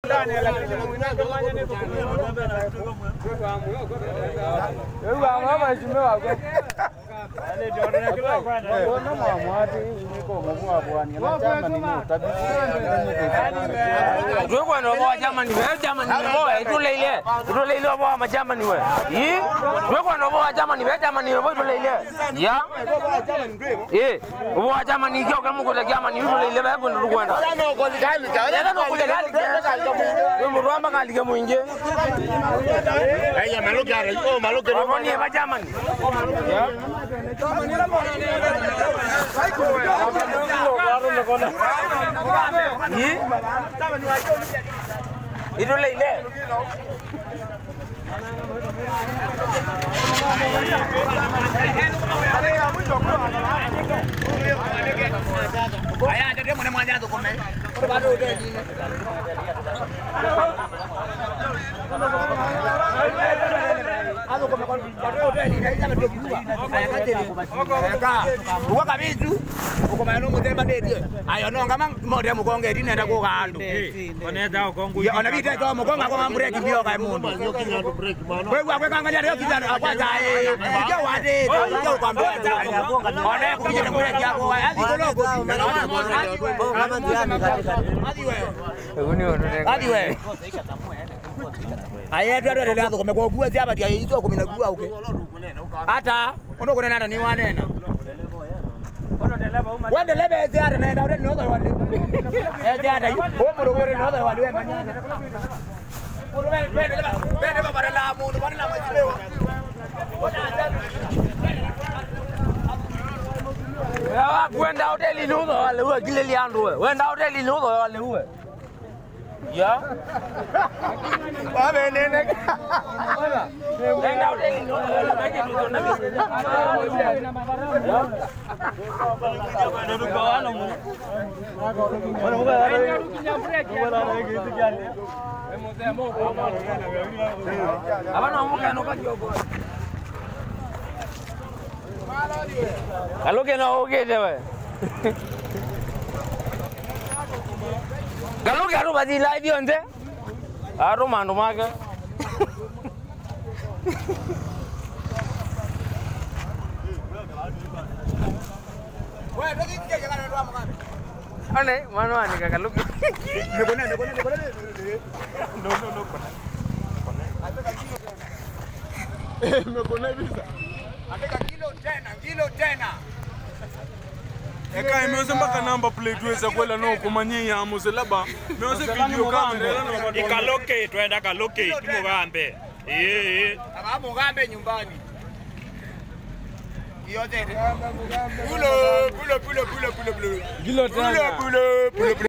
Kalau kena okey je weh. Kalau kena bagi live dia onte. Aru manu maga. Weh, lagi dia jangan dua makan. Ane, mana ni kalau. Mekona bisa. Andika kilo tena. Eka imeuza mpaka number plate weza kwela no kumanyia amuselaba. Meuza video camera na ikaloke twenda kaloke mugambe. Aba mugambe nyumbani. Yote. Pulo. Kilo tena. Pulo.